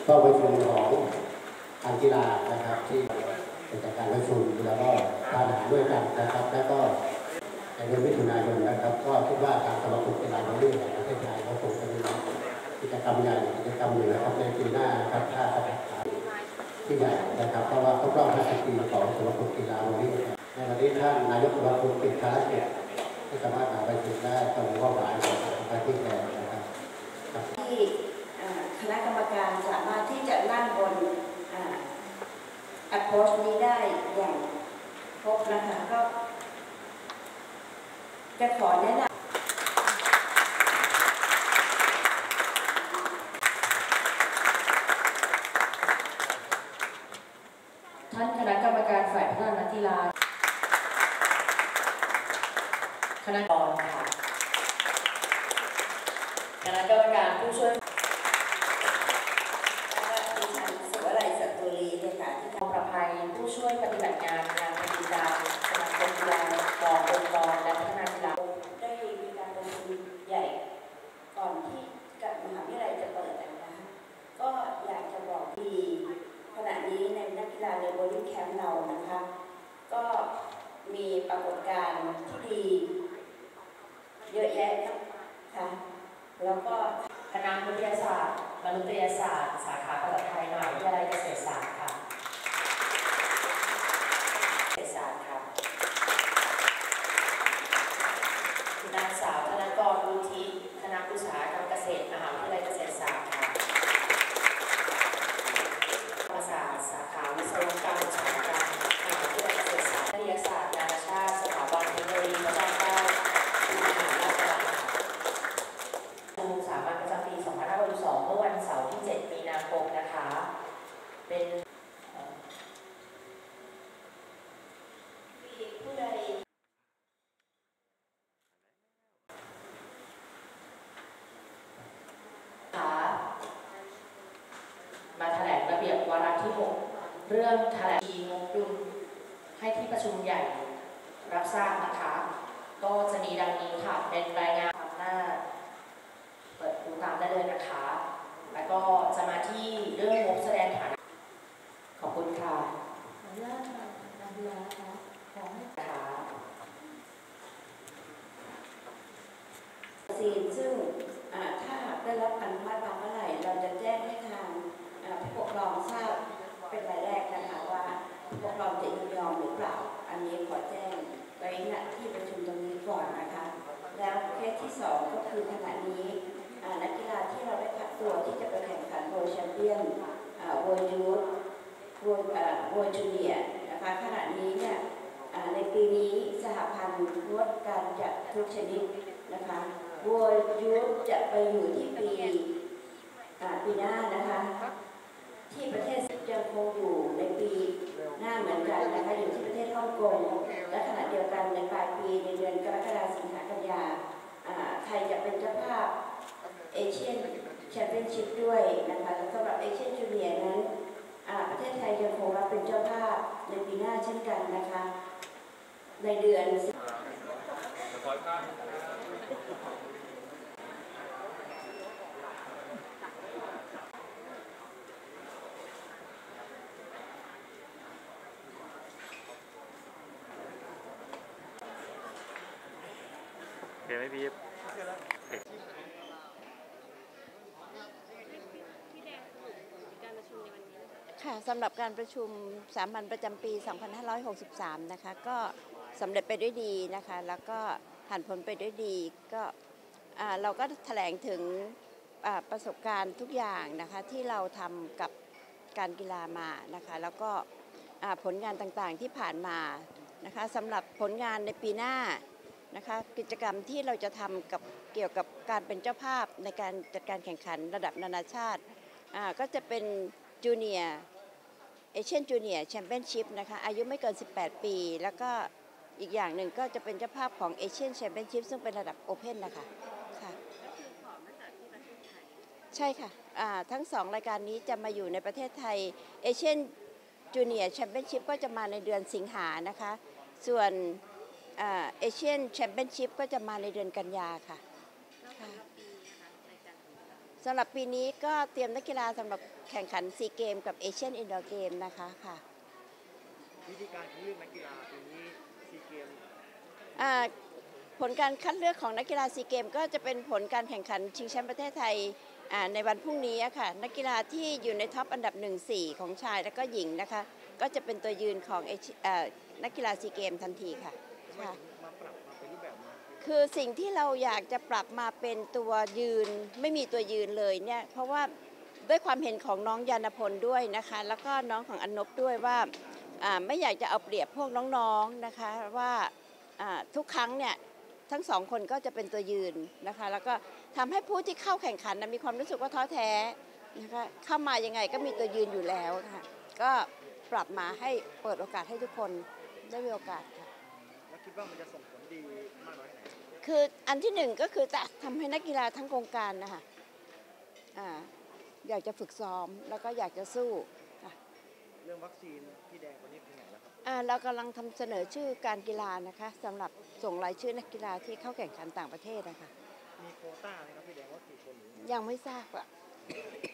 ก็ประชุมของการกีฬานะครับที่เป็นจากการประชุมแล้วก็ทานอาหารด้วยกันนะครับแล้วก็ในเดือนมิถุนายนนะครับก็คิดว่าทางสมาคมกีฬาโรลลิ่งแห่งประเทศไทยเขาคงจะมีกิจกรรมใหญ่กิจกรรมหนึ่งนะครับในปีหน้านะครับถ้าสถานการณ์ที่ใหญ่นะครับเพราะว่าครบรอบ50 ปีของสมาคมกีฬาโรลลิ่งในวันนี้ท่านนายกสมาคมติดภารกิจไม่สามารถมาประชุมได้ต้องมอบหมายของการที่แทนนะครับที่คณะกรรมการสามารถที่จะนั่งบนอัดโพสต์นี้ได้อย่างครบนะคะก็จะขอแนะนำท่านคณะกรรมการฝ่ายพัฒนากีฬาคณะกรรมการคณะกรรมการผู้ช่วยดิฉันสุวรัย สัตตุลีเนี่ยค่ะที่กองประภัยผู้ช่วยปฏิบัติงานงานกีฬาสมาคมกีฬากององค์กรและพัฒนากีฬาได้มีการประชุมใหญ่ก่อนที่กับมหาวิทยาลัยจะเปิดนะคะก็อยากจะบอกดีขณะนี้ในนักกีฬาในโบลิ่งแคมป์เรานะคะก็มีปรากฏการณ์ที่ดีเยอะแยะนะคะแล้วก็คณะวิทยาศาสตร์มนุษยศาสตร์สาขาภาษาไทยมหาวิทยาลัยเกษตรศาสตร์ค่ะเกษตรศาสตร์ค่ะนางสาวธนกร วุฒิคณะอุตสาหกรรมเกษตรมหาวิทยาลัยเกษตรศาสตร์ค่ะภาษาสาขาวิศวกรรมอุตสาหกรรมมหาวิทยาลัยเกษตรศาสตร์วิทยาศาสตร์นานาชาติสถาบันเทคโนโลยีพระจอมเกล้าจุฬาลงกรณ์สามัญประจำปี 2562 เมื่อวันเสาร์ที่ 7 มีนาคมนะคะเป็นผู้ใดมาแถลงระเบียบวาระที่ 6 เรื่องแถลงงบดุลให้ที่ประชุมใหญ่รับทราบนะคะก็จะมีดังนี้ค่ะเป็นรายงานหน้าเปิดดูตามได้เลยนะคะแล้วก็จะมาที่เรื่องงบแสดงฐานะขอบคุณค่ะขออนุญาตค่ะการดูแลนะคะของค่ะซีนซึ่งถ้าได้รับอนุมัติมาเมื่อไหร่เราจะแจ้งให้ทางผู้ปกครองทราบเป็นรายแรกนะคะว่าผู้ปกครองจะยินยอมหรือเปล่าอันนี้ขอแจ้งไว้ณที่ประชุมตรงนี้ก่อนนะคะแล้วเคสที่2ก็คือขณะนี้นักกีฬาที่เราได้คัดตัวที่จะไปแข่งขันโวลด์แชมเปี้ยนโวลด์ยูทโวลด์จูเนียร์นะคะขณะนี้เนี่ยในปีนี้สหพันธ์งดการจัดทุกชนิดนะคะโวลด์ยูทจะไปอยู่ที่ปีหน้านะคะที่ประเทศยังคงอยู่ในปีหน้าเหมือนกันนะคะอยู่ที่ประเทศฮ่องกงและขณะเดียวกันในปลายปีในเดือนกรกฎาคมสิงหาคมกันยาไทยจะเป็นเจ้าภาพเอเชียนแชมเปี้ยนชิพด้วยนะคะสำหรับเอเชียนจูเนียร์นั้นประเทศไทยยังคงรับเป็นเจ้าภาพในปีหน้าเช่นกันนะคะในเดือนโอเคไหมพี่ค่ะสำหรับการประชุมสามัญประจำปี 2563 นะคะก็สำเร็จไปด้วยดีนะคะแล้วก็ผ่านพ้นไปด้วยดีก็เราก็แถลงถึงประสบการณ์ทุกอย่างนะคะที่เราทำกับการกีฬามานะคะแล้วก็ผลงานต่างๆที่ผ่านมานะคะสำหรับผลงานในปีหน้านะคะกิจกรรมที่เราจะทำกับเกี่ยวกับการเป็นเจ้าภาพในการจัดการแข่งขันระดับนานาชาติก็จะเป็นจูเนียร์เอเชียนจูเนียร์แชมเปี้ยนชิพนะคะอายุไม่เกิน18 ปีแล้วก็อีกอย่างหนึ่งก็จะเป็นเจ้าภาพของเอเชียนแชมเปี้ยนชิพซึ่งเป็นระดับโอเพ่นนะคะค่ะใช่ค่ะทั้ง2รายการนี้จะมาอยู่ในประเทศไทยเอเชียนจูเนียร์แชมเปี้ยนชิพก็จะมาในเดือนสิงหานะคะส่วนเอเชียนแชมเปี้ยนชิพก็จะมาในเดือนกันยาค่ะสำหรับปีนี้ก็เตรียมนักกีฬาสำหรับแข่งขันซีเกมกับเอเชียนอินดอร์เกมนะคะค่ะวิธีการเลือกนักกีฬาปีนี้ซีเกมผลการคัดเลือกของนักกีฬาซีเกมก็จะเป็นผลการแข่งขันชิงแชมป์ประเทศไทยในวันพรุ่งนี้ค่ะนักกีฬาที่อยู่ในท็อปอันดับ 1-4 ของชายและก็หญิงนะคะก็จะเป็นตัวยืนของนักกีฬาซีเกมทันทีค่ะมาปรับมาเป็นรูปแบบนี้คือสิ่งที่เราอยากจะปรับมาเป็นตัวยืนไม่มีตัวยืนเลยเนี่ยเพราะว่าด้วยความเห็นของน้องยานพลด้วยนะคะแล้วก็น้องของอนนบด้วยว่าไม่อยากจะเอาเปรียบพวกน้องๆนะคะว่าทุกครั้งเนี่ยทั้งสองคนก็จะเป็นตัวยืนนะคะแล้วก็ทำให้ผู้ที่เข้าแข่งขันมีความรู้สึกว่าท้อแท้นะคะเข้ามายังไงก็มีตัวยืนอยู่แล้วค่ะก็ปรับมาให้เปิดโอกาสให้ทุกคนได้มีโอกาสค่ะแล้วคิดว่ามันจะส่งผลดีมากน้อยแค่ไหนคืออันที่หนึ่งก็คือจะทำให้นักกีฬาทั้งโครงการนะคะอยากจะฝึกซ้อมแล้วก็อยากจะสู้เรื่องวัคซีนพี่แดงวันนี้เป็นไงแล้วครับเรากำลังทำเสนอชื่อการกีฬานะคะสำหรับส่งรายชื่อนักกีฬาที่เข้าแข่งขันต่างประเทศนะคะมีโควต้าไหมครับพี่แดงว่ากี่คนยังไม่ทราบอ่ะ